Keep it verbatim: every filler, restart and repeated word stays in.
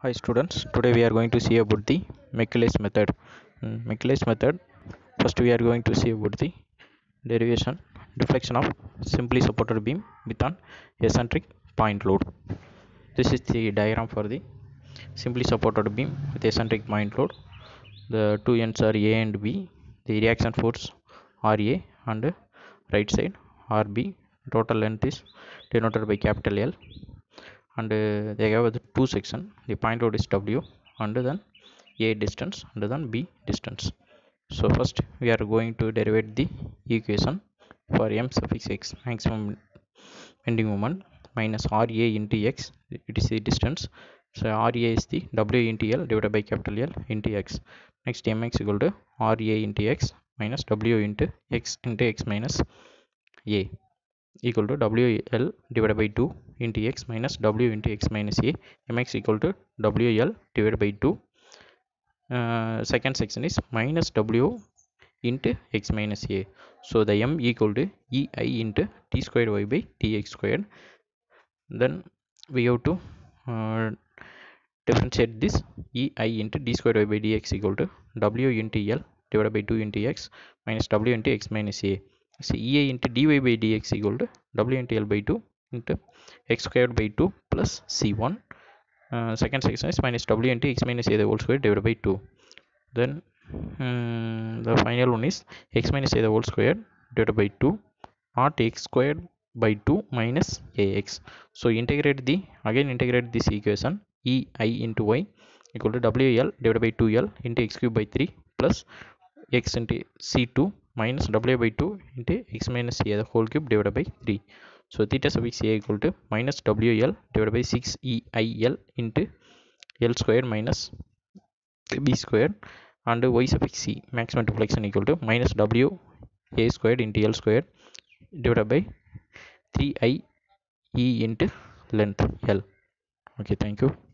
Hi students, today we are going to see about the Michaelis method. In Michaelis method, first we are going to see about the derivation, deflection of simply supported beam with an eccentric point load. This is the diagram for the simply supported beam with eccentric point load. The two ends are A and B. The reaction force R A and right side R B. Total length is denoted by capital L, and uh, they have the two section. The point load is W and then A distance and then B distance. So first we are going to derive the equation for m suffix x, maximum bending moment, minus Ra into x, it is the distance. So Ra is the W into L divided by capital L into x. Next mx equal to Ra into x minus W into x into x minus A equal to W L divided by two into x minus W into x minus A. Mx equal to W L divided by two. Uh, second section is minus W into x minus A. So the m equal to Ei into t squared y by dx squared. Then we have to uh, differentiate this. Ei into d squared y by dx equal to W into L divided by two into x minus W into x minus A. So Ei into dy by dx equal to W into L by two into x squared by two plus C one. Uh, second section is minus W into x minus A the whole square divided by two. Then um, the final one is x minus A the whole square divided by two, not x squared by two minus ax. So integrate the again integrate this equation. Ei into y equal to wl divided by two l into x cube by three plus x into c two minus w by two into x minus a the whole cube divided by three. So theta suffix a equal to minus wl divided by six eil into l squared minus b squared, and y suffix c maximum deflection equal to minus w a squared into l squared divided by three i e into length L. Okay, thank you.